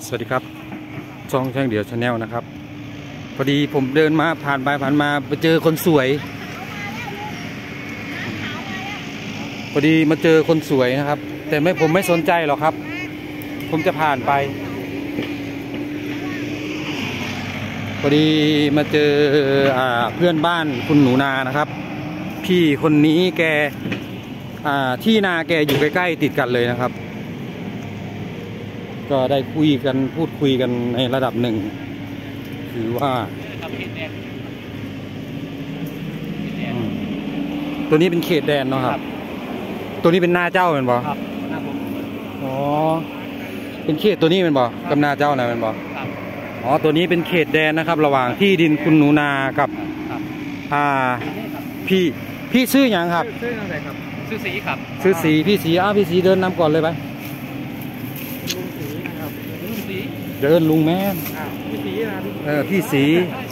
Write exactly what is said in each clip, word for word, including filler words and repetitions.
สวัสดีครับช่องแช่งเดี่ยวชาแนลนะครับพอดีผมเดินมาผ่านไปผ่านมาไปเจอคนสวยพอดีมาเจอคนสวยนะครับแต่ไม่ผมไม่สนใจหรอกครับผมจะผ่านไปพอดีมาเจออ่าเพื่อนบ้านคุณหนูนานะครับพี่คนนี้แกอ่าที่นาแกอยู่ใกล้ๆติดกันเลยนะครับก็ได้คุยกันพูดคุยกันในระดับหนึ่งคือว่าตัวนี้เป็นเขตแดนเนาะครับตัวนี้เป็นนาเจ้าเป็นบ่ครับอ๋อเป็นเขตตัวนี้เป็นบ่กับนาเจ้านะเป็นบ่อ๋อตัวนี้เป็นเขตแดนนะครับระหว่างที่ดินคุณหนูนากับอ่าพี่พี่ชื่ออย่างครับชื่ออะไรครับชื่อสีครับชื่อสีพี่สีอ้าวพี่สีเดินนำก่อนเลยไปเดินลุงแม่พี่สีนะเออพี่สี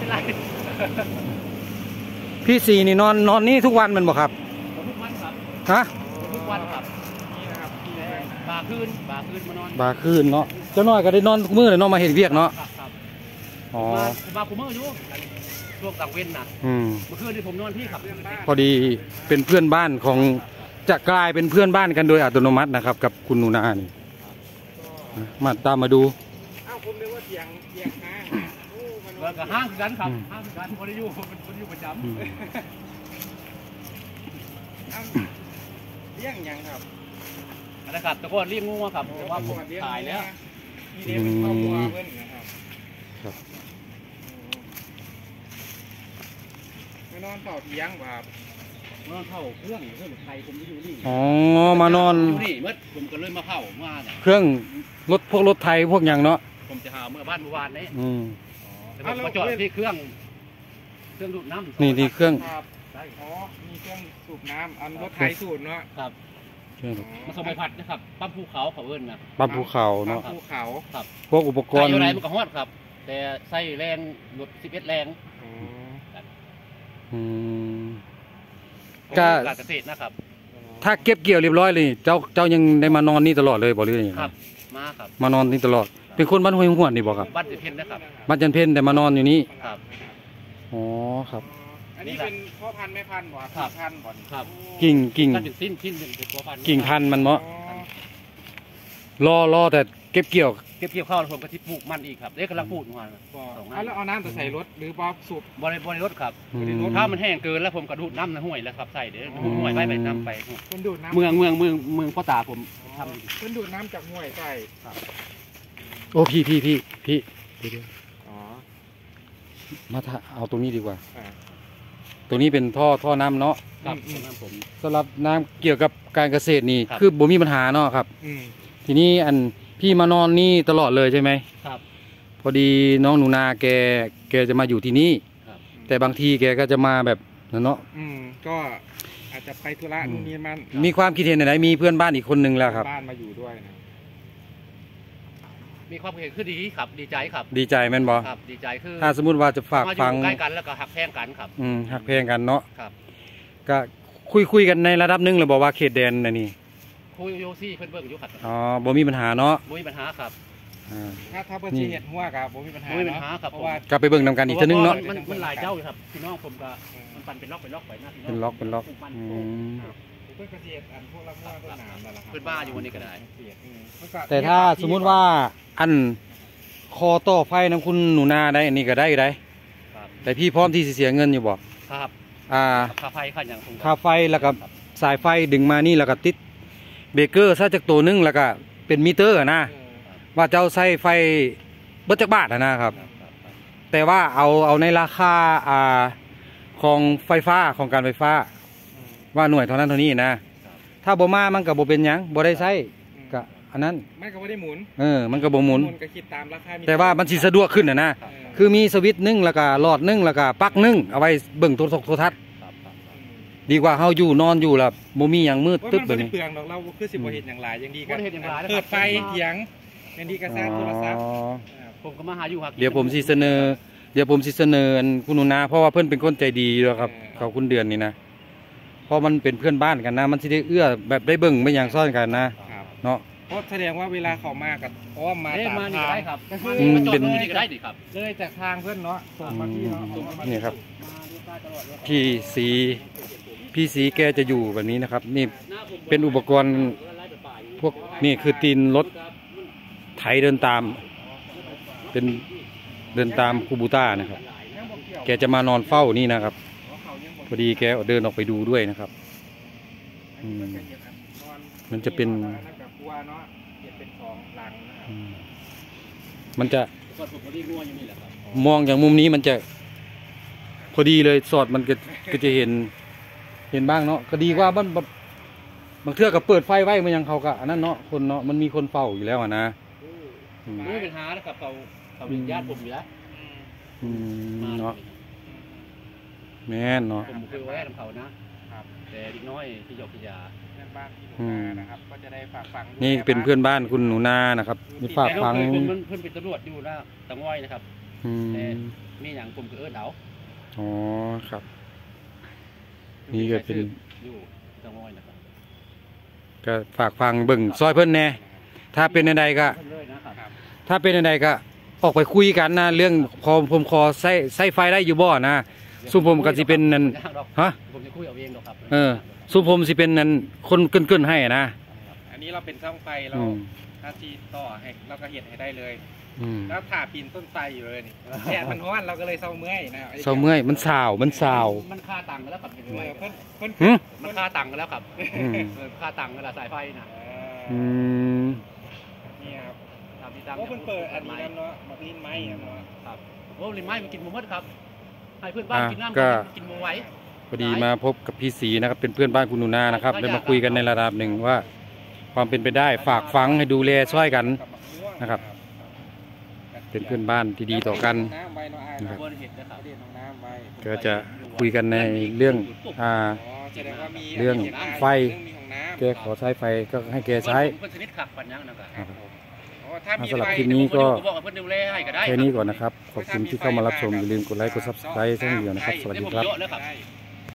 พี่สีนี่นอนนอนนี่ทุกวันมันบอกครับทุกวันครับฮะทุกวันครับนี่นะครับบาคืนบาคืนมานอนบาคืนเนาะเจ้าน้อยก็ได้นอนทุกมื้อเลยเนาะมาเห็นเวียกเนาะอ๋อมาคุมมื้ออยู่ช่วงกลางเว้นนะอืมเมื่อคืนที่ผมนอนที่ครับพอดีเป็นเพื่อนบ้านของจะกลายเป็นเพื่อนบ้านกันโดยอัตโนมัตินะครับกับคุณหนูนานี่มาตามมาดูผมเรียกว่าเสียงเสียงห้างแล้วก็ห้างกันครับห้างกันคนที่อยู่คนอยู่ประจำเลี้ยงยังครับอะไรครับแต่ก็เลี้ยงงูครับแต่ว่าผมขายแล้วนี่เลี้ยงเป็นครอบครัวเพื่อนนะครับมานอนเฝ้าเลี้ยงครับมานอนเฝ้าเครื่องเครื่องไทยผมอยู่นี่อ๋อมานอนอยู่นี่เมื่อผมก็เลยมาเฝ้ามาเครื่องรถพวกรถไทยพวกอย่างเนาะผมจะหาเมื่อบ้านเมื่อวานนี้อืมมาจอดที่เครื่องเครื่องดูดน้ำนี่ที่เครื่องอ๋อมีเครื่องสูบน้ำอันรถไทยสูบเนาะครับมาสมัยผัดนะครับปั๊มภูเขาเขาเอิ้นนะปั๊มภูเขาเนาะปั๊มภูเขาครับพวกอุปกรณ์อะไรมันก็ฮอดครับแต่ใส่แรงรถสิบเอ็ดแรงอืมการเกษตรนะครับถ้าเก็บเกี่ยวเรียบร้อยเลยเจ้าเจ้ายังได้มานอนนี่ตลอดเลยบอกเลยครับมาครับมานอนนี่ตลอดเป็นคนบ้านห้วยหวนนี่บอกครับบ้านจันเพ็ญนะครับบ้านจันเพ็ญแต่มานอนอยู่นี่ครับอ๋อครับอันนี้เป็นพ่อพันธุ์แม่พันธุ์บ่ครับพันธุ์บ่ครับกิ่งกิ่งสิ้นสิ้นเป็นพ่อพันธุ์กิ่งพันธุ์มันเนาะรอรอแต่เก็บเกี่ยวเก็บเกี่ยวข้าวผมก็ที่ปลูกมันอีกครับเด็กกำลังปลูกมาแล้วเอาน้ำไปใส่รถหรือบ่สูบบริบริรถครับถ้ามันแห้งเกินแล้วผมกระดูดน้ำในห้วยแล้วครับใส่เดี๋ยวห้วยไปไปน้ำไปเมืองเมืองเมืองเมืองพ่อตาผมทำเป็นดูดน้ำจากห้วยใส่โอ้พี่พี่พี่พี่เดี๋ยวอ๋อมาถ้าเอาตรงนี้ดีกว่าตรงนี้เป็นท่อท่อน้ำเนาะครับผมสำหรับน้ำเกี่ยวกับการเกษตรนี่คือบ่มีปัญหาเนาะครับทีนี้อันพี่มานอนนี่ตลอดเลยใช่ไหมครับพอดีน้องหนูนาแกแกจะมาอยู่ที่นี่แต่บางทีแกก็จะมาแบบเนาะอืมก็อาจจะไปธุระนู่นนี่มันมีความคิดเห็นไหนมีเพื่อนบ้านอีกคนนึงแล้วครับบ้านมาอยู่ด้วยนะมีความเห็นคือดีครับดีใจครับดีใจแม่นบอครับดีใจคือถ้าสมมติว่าจะฝากฟังใกล้กันแล้วก็หักแพงกันครับอืมหักแพงกันเนาะครับก็คุยคุยกันในระดับนึงเลยบอกว่าเขตแดนนะนี่คุยโยซี่เพื่อนเบิ่งอยู่ครับอ๋อบ่มีปัญหาเนาะบ่มีปัญหาครับถ้าถ้าเพื่อนเห็นหัวกับบ่มีปัญหาบ่มีปัญหาครับเพราะว่ากลับไปเบิ่งนำกันอีกทีนึงเนาะมันมันหลายเจ้าครับพี่น้องผมก็มันปั่นเป็นล็อกเป็นล็อกไปนะเป็นล็อกเป็นล็อกอืมเพื่อนเกษตรอันพวกละมั่วพวกหนามนั่นแหละครับเพื่อนบ้าอยู่วันนี้ก็ได้แต่ถ้าสมมุติว่าอันคอต่อไฟน้ำคุณหนูนาได้อันนี้ก็ได้ได้แต่พี่พร้อมที่จะเสียเงินอยู่บอกครับอ่าค่าไฟค่าอย่างค่าไฟแล้วก็สายไฟดึงมานี่แล้วก็ติดเบรกเกอร์ซะจากตัวนึงแล้วก็เป็นมิเตอร์นะว่าเจ้าใช้ไฟเบิดจักบาทนะครับแต่ว่าเอาเอาในราคาอ่าของไฟฟ้าของการไฟฟ้าว่าหน่วยเท่านั้นเท่านี้นะถ้าบ่มามันกับบ่เป็นยังบ่ได้ใช้ก็อันนั้นมันก็บ่ได้หมุนเออมันก็บ่หมุนก็คิดตามราคาแต่ว่ามันสิสะดวกขึ้นนะนะคือมีสวิตช์นึ่งแล้วก็หลอดนึ่งแล้วก็ปลั๊กนึ่งเอาไว้เบิ่งโทรศัพท์โทรทัศน์ดีกว่าเฮาอยู่นอนอยู่แล้วบ่มีหยังมืดตึ๊บแบบนี้เปลืองดอกเราคือสิบ่เฮ็ดหยังหลายอย่างดีก็เปิดไฟเถียงอย่างดีก็ซาโทรศัพท์ผมก็มาหาอยู่ครับเดี๋ยวผมสิเสนอเดี๋ยวผมสิเสนอคุณหนูนาเพราะว่าเพิ่นเป็นคนใจดีด้วยครับเขาคุณเดือนนี่นะเพราะมันเป็นเพื่อนบ้านกันนะมันสิได้เอื้อแบบได้เบิ่งไม่อย่างซ่อนกันนะเนาะราะแสดงว่าเวลาเขามากับอ้อมมาตามทางได้ครับก็คือเป็นนี่ก็ได้ดิครับเลยจากทางเพื่อนเนาะส่งมาที่เนาะนี่ครับพี่สีพี่สีแกจะอยู่แบบนี้นะครับนี่เป็นอุปกรณ์พวกนี่คือตีนรถไถเดินตามเป็นเดินตามคูบูต้านะครับแกจะมานอนเฝ้านี่นะครับพอดีแกเดินออกไปดูด้วยนะครับมันจะเป็นมันจะมองอย่างมุมนี้มันจะพอดีเลยสอดมันก็ก็จะเห็นเห็นบ้างเนาะก็ดีกว่าบ้านบางเทื่อกับเปิดไฟไว้มันยังเขากะอันนั้นเนาะคนเนาะมันมีคนเฝ้าอยู่แล้วนะไม่เป็นหานะครับเขาเขาเป็นญาติผมอยู่แล้วเนาะแม่นเนาะผมเคยแวะกับเขานะแต่เด็กน้อยที่หยอกที่ยาเพื่อนบ้านที่หนูนานะครับก็จะได้ฝากฟังนี่เป็นเพื่อนบ้านคุณหนูนานะครับมีฝากฟังเพื่อนเป็นตำรวจอยู่นะตังว้อยนะครับแต่มีอย่างผมก็เอิ้นเอาอ๋อครับนี่ก็เป็นอยู่ตังว้อยนะครับก็ฝากฟังเบิ่งซอยเพื่อนแน่ถ้าเป็นใดก็ถ้าเป็นใดก็ออกไปคุยกันนะเรื่องพอผมคอใส่ใส่ไฟได้อยู่บ่อนะสุผมก็สิเป็นนั่นฮะผมจะคุยเอาเองหรอกครับเออสุผมสิเป็นนั่นคนเกินๆให้นะอันนี้เราเป็นช่องไฟเราหน้าที่ต่อให้เราก็เห็นให้ได้เลยแล้วถ่าปีนต้นไทรอยู่เลยนี่แดดมันร้อนเราก็เลยเศร้าเมื่อยนะเศร้าเมื่อยมันสาวมันสาวมันค่าตังค์กันแล้วครับเห็นไหมเพิ่นเพิ่นมันค่าตังค์กันแล้วครับค่าตังค์กันละสายไฟนะอืมนี่ครับตามที่ตังค์เพราะเพิ่นเปิดอันนี้เนาะมาลิ้นไม้เนาะครับโอ้ลิ้นไม้มันกินหมูมดครับให้เพื่อนบ้านกินน้ำกินหมูไว้พอดีมาพบกับพี่สีนะครับเป็นเพื่อนบ้านคุณหนูนานะครับได้มาคุยกันในระดับหนึ่งว่าความเป็นไปได้ฝากฟังให้ดูแลช่วยกันนะครับเป็นเพื่อนบ้านที่ดีต่อกันนะครับก็จะคุยกันในเรื่องอ่าเรื่องไฟแกขอใช้ไฟก็ให้แกใช้สำหรับคลิปนี้ก็แค่นี้ก่อนนะครับขอบคุณที่เข้ามารับชมอย่าลืมกดไลค์กดซับสไครต์ช่องเดียวนะครับสวัสดีครับ